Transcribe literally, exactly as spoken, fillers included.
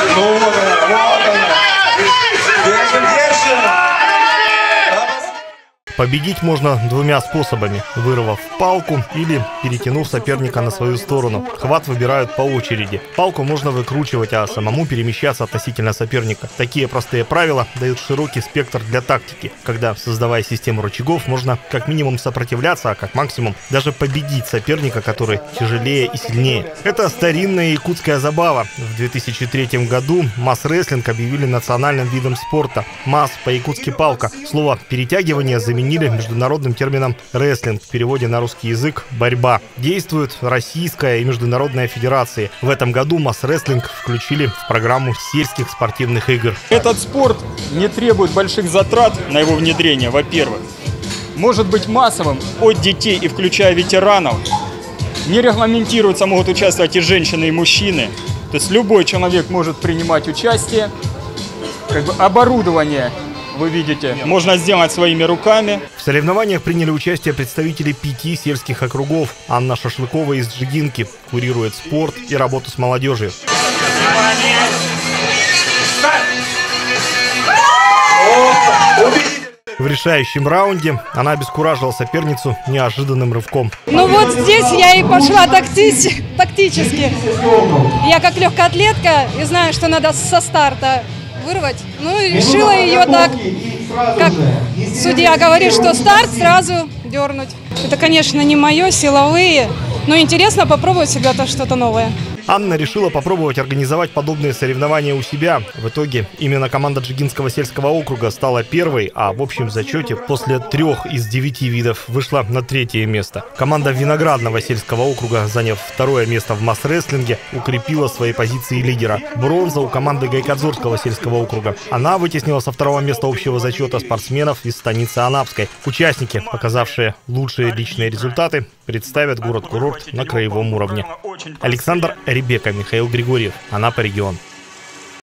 Ну вот она, вот она. Держим, держим. Победить можно двумя способами – вырвав палку или перетянув соперника на свою сторону. Хват выбирают по очереди. Палку можно выкручивать, а самому перемещаться относительно соперника. Такие простые правила дают широкий спектр для тактики, когда, создавая систему рычагов, можно как минимум сопротивляться, а как максимум даже победить соперника, который тяжелее и сильнее. Это старинная якутская забава. В две тысячи третьем году масс-рестлинг объявили национальным видом спорта. Масс по-якутски палка. Слово «перетягивание» заменили международным термином «рестлинг», в переводе на русский язык «борьба». Действуют российская и международная федерации. В этом году масс-рестлинг включили в программу сельских спортивных игр. Этот спорт не требует больших затрат на его внедрение, во-первых. Может быть массовым от детей и включая ветеранов. Не регламентируется, могут участвовать и женщины, и мужчины. То есть любой человек может принимать участие. Как бы оборудование, вы видите, можно сделать своими руками. В соревнованиях приняли участие представители пяти сельских округов. Анна Шашлыкова из Джигинки курирует спорт и работу с молодежью. В решающем раунде она обескуражила соперницу неожиданным рывком. Ну вот здесь я и пошла такти- тактически. Я как легкоатлетка и знаю, что надо со старта вырвать. Ну и решила ее так, как судья говорит, что старт, сразу дернуть. Это, конечно, не мое, силовые, но интересно попробовать всегда-то что-то новое. Анна решила попробовать организовать подобные соревнования у себя. В итоге именно команда Джигинского сельского округа стала первой, а в общем зачете после трех из девяти видов вышла на третье место. Команда Виноградного сельского округа, заняв второе место в масс-рестлинге, укрепила свои позиции лидера. Бронза у команды Гайкадзорского сельского округа. Она вытеснила со второго места общего зачета спортсменов из станицы Анапской. Участники, показавшие лучшие личные результаты, представят город-курорт на краевом уровне. Александр Ребека, Михаил Григорьев, Анапа регион.